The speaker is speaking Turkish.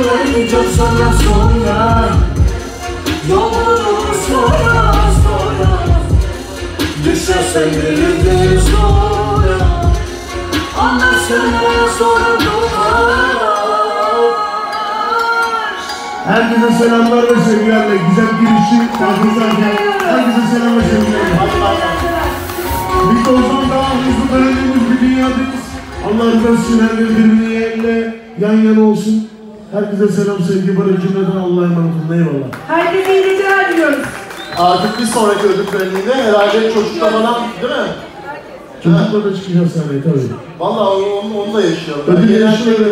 gideceğim sonra yolunu sonra düşersen biridir sonra anlarsın sonra doğar. Herkese selamlar ve sevgilerle güzel girişi takiplerken herkese selam ve sevgilerle. Biz de o zaman daha hızlı döneceğimiz bir dünyadayız. Allah rızası için her birbirine yan yana olsun. Herkese selam, sevgi, barış cümleden Allah'a emanet olun. Eyvallah. Herkese iyi geceler diliyoruz. Artık bir sonraki ödül töreninde herhalde çocuklamadan değil mi? Çocukla da çıkacağız sahneye tabii. Vallahi onu da yaşayalım. Ödül yaşayalım.